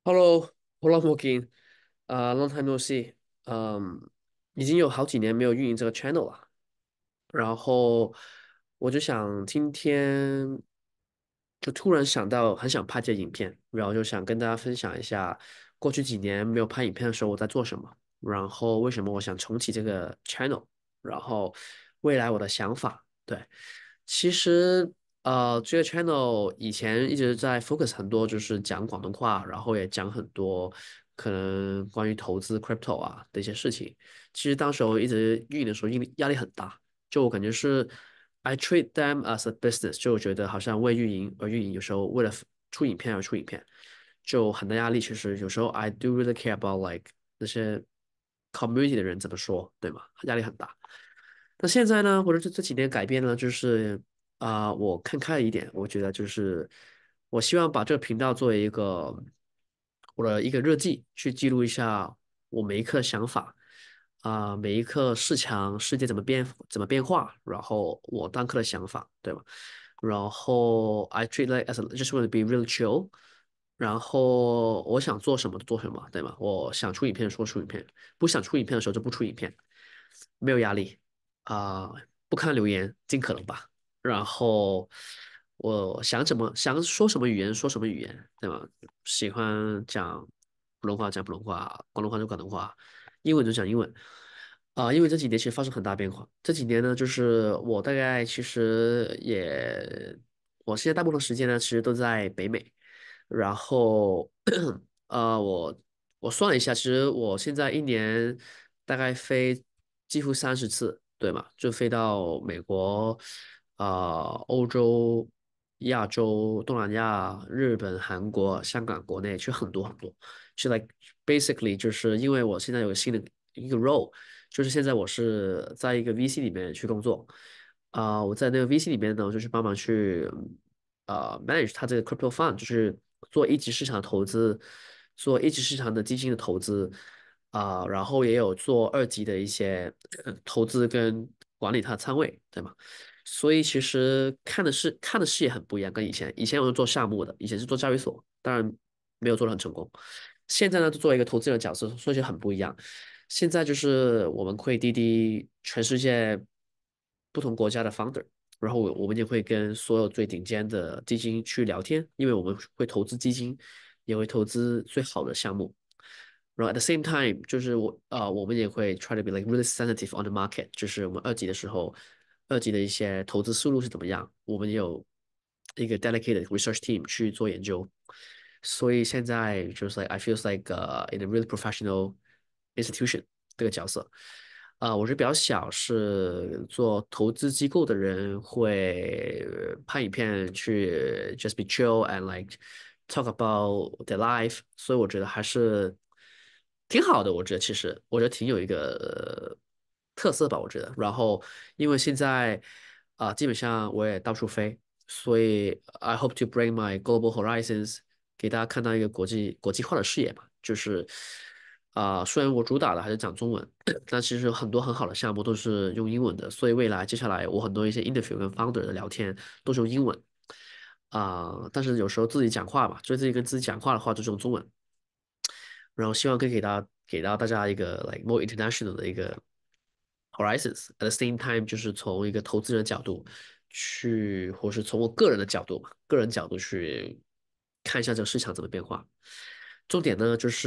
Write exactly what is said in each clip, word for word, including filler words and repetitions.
Hello, Hello, Morgan，啊、l o n g time no see，嗯，已经有好几年没有运营这个 channel 了，然后我就想今天就突然想到很想拍这影片，然后就想跟大家分享一下过去几年没有拍影片的时候我在做什么，然后为什么我想重启这个 channel，然后未来我的想法。对，其实呃，这个 channel 以前一直在 focus 很多，就是讲广东话，然后也讲很多可能关于投资 crypto 啊的一些事情。其实当时我一直运营的时候，因为压力很大，就我感觉是 I treat them as a business，就我觉得好像为运营而运营，有时候为了出影片而出影片，就很大压力。其实有时候 I do really care about like 那些 community 的人怎么说，对吗？压力很大。那现在呢，或者这这几年改变呢，就是啊、我看开了一点，我觉得就是我希望把这个频道作为一个我的一个日记，去记录一下我每一刻的想法啊、每一刻市场世界怎么变怎么变化，然后我当刻的想法，对吧？然后 I treat like as a, just want to be real chill，然后我想做什么就做什么，对吗？我想出影片说出影片，不想出影片的时候就不出影片，没有压力。啊、不看留言，尽可能吧。然后我想怎么想说什么语言说什么语言，对吧？喜欢讲普通话讲普通话，广东话就广东话，英文就讲英文。啊、因为这几年其实发生很大变化。这几年呢，就是我大概其实也，我现在大部分时间呢，其实都在北美。然后呃，我我算了一下，其实我现在一年大概飞几乎三十次，对吗？就飞到美国、啊、欧洲、亚洲、东南亚、日本、韩国、香港、国内去很多很多。是 like basically 就是因为我现在有个新的一个 role，就是现在我是在一个 V C 里面去工作。啊、我在那个 V C 里面呢，就是帮忙去呃 manage 它这个 crypto fund，就是做一级市场投资，做一级市场的基金的投资。啊、然后也有做二级的一些呃投资跟管理它的仓位，对吗？所以其实看的是看的视野很不一样，跟以前，以前我是做项目的，以前是做交易所，当然没有做的很成功。现在呢，就作为一个投资人的角色，所以就很不一样。现在就是我们会滴滴全世界不同国家的 founder，然后我我们也会跟所有最顶尖的基金去聊天，因为我们会投资基金，也会投资最好的项目。然后 at the same time，就是我啊、呃我们也会 try to be like really sensitive on the market，就是我们二级的时候，二级的一些投资思路是怎么样，我们也有一个 dedicated research team 去做研究。所以现在就是 like I feels like uh, in a really professional institution 这个角色。啊、我是比较小，是做投资机构的人会拍影片去 just be chill and like talk about their life，所以我觉得还是挺好的。我觉得其实我觉得挺有一个呃特色吧，我觉得。然后因为现在啊、基本上我也到处飞，所以 I hope to bring my global horizons，给大家看到一个国际国际化的视野嘛。就是啊、虽然我主打的还是讲中文，但其实有很多很好的项目都是用英文的，所以未来接下来我很多一些 interview 跟 founder 的聊天都是用英文。啊、但是有时候自己讲话嘛，就自己跟自己讲话的话就是用中文。然后希望可以给大家给到大家一个 like more international 的一个 horizons。At the same time，就是从一个投资人的角度去，或是从我个人的角度嘛，个人角度去看一下这个市场怎么变化。重点呢就是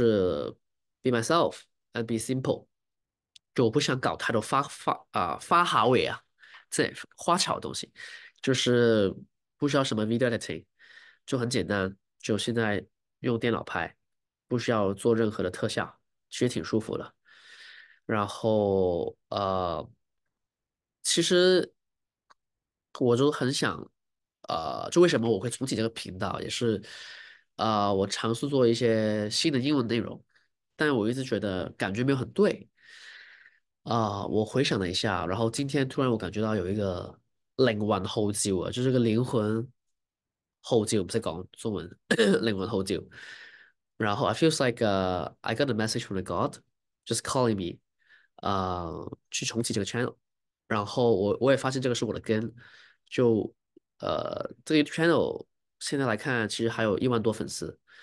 be myself and be simple，就我不想搞太多发发啊、发哈尾啊，这花巧的东西，就是不需要什么 video editing，就很简单，就现在用电脑拍，不需要做任何的特效，其实挺舒服的。然后呃，其实我就很想，呃，就为什么我会重启这个频道，也是，呃，我尝试做一些新的英文内容，但我一直觉得感觉没有很对。啊、我回想了一下，然后今天突然我感觉到有一个灵魂呼召啊，就是个灵魂呼召，唔識講中文，靈魂呼召。然後 I feels like uh, I got a message from the God just calling me，呃，去重启这个 channel。然后我我也发现这个是我的根，就呃这个 channel 现在来看，其实还有一万多粉丝。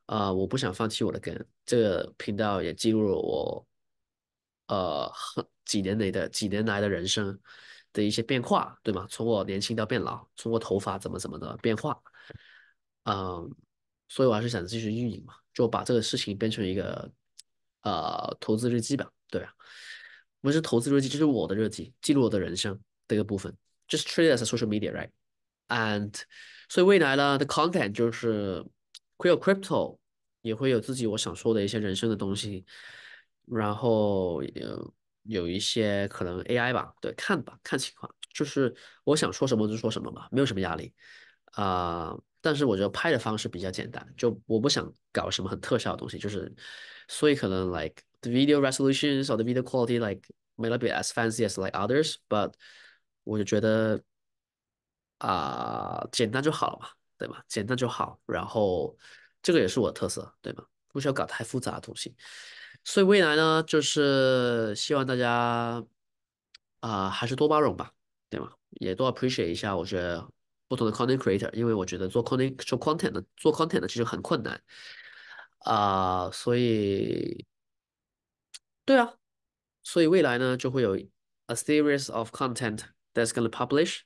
啊、我不想放弃我的根。这个频道也记录了我呃很几年来的几年来的人生的一些变化，对吗？从我年轻到变老，从我头发怎么怎么的变化，嗯，所以我还是想继续运营嘛，就把这个事情变成一个呃投资日记吧，对啊，不是投资日记，就是我的日记，记录我的人生的一个部分，just treat it as a social media，right？And 所以未来呢的 content 就是会有 crypto，也会有自己我想说的一些人生的东西，然后有有一些可能 A I 吧，对，看吧，看情况，就是我想说什么就说什么吧，没有什么压力啊、但是我觉得拍的方式比较简单，就我不想搞什么很特效的东西，就是所以可能 like the video resolutions or the video quality like may not be as fancy as like others，but 我就觉得啊、简单就好了嘛，对吧？简单就好，然后这个也是我的特色，对吗？不需要搞太复杂的东西。所以未来呢，就是希望大家啊、还是多包容吧，对吗？也多 appreciate 一下，我觉得不同的 content creator，因为我觉得做 content 做 content 的做 content 的其实很困难啊、所以对啊，所以未来呢就会有 a series of content that's gonna publish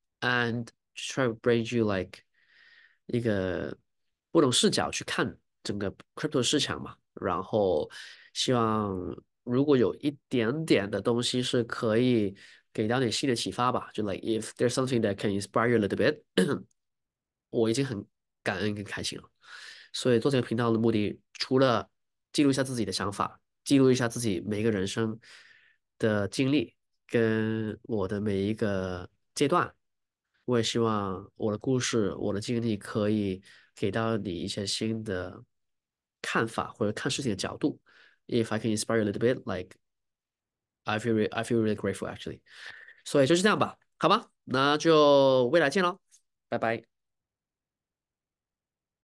and try to bring you like 一个不同视角去看整个 crypto 市场嘛，然后希望如果有一点点的东西是可以给到你新的启发吧，就 like if there's something that can inspire you a little bit，我已经很感恩跟开心了。所以做这个频道的目的，除了记录一下自己的想法，记录一下自己每一个人生的经历，跟我的每一个阶段，我也希望我的故事、我的经历可以给到你一些新的看法或者看事情的角度。If I can inspire you a little bit, like I feel re I feel really grateful actually. 所以就是这样吧，好吧，那就未来见喽，拜拜。